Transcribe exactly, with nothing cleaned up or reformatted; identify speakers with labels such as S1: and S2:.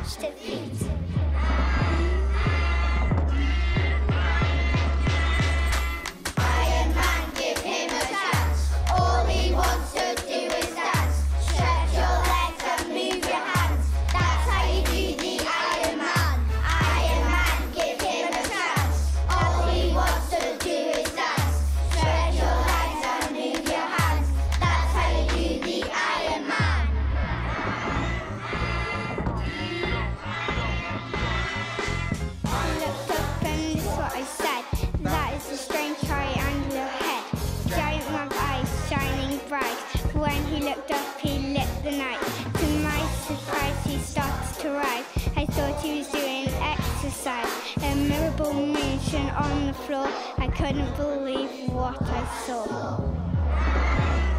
S1: match defeat. Iron Man, give him a chance. All he wants to do is dance. Stretch your legs and move your hands. That's how you do the Iron Man. Iron Man, give him a chance. All he wants to do is dance. Stretch your legs and move your hands. That's how you do the Iron Man. I looked up and this is what I said. That is a strange triangular head. Giant round eyes shining bright. When he looked up he lit the night. To my surprise he started to rise. I thought he was doing exercise. A mirable moon shone on the floor. I couldn't believe what I saw.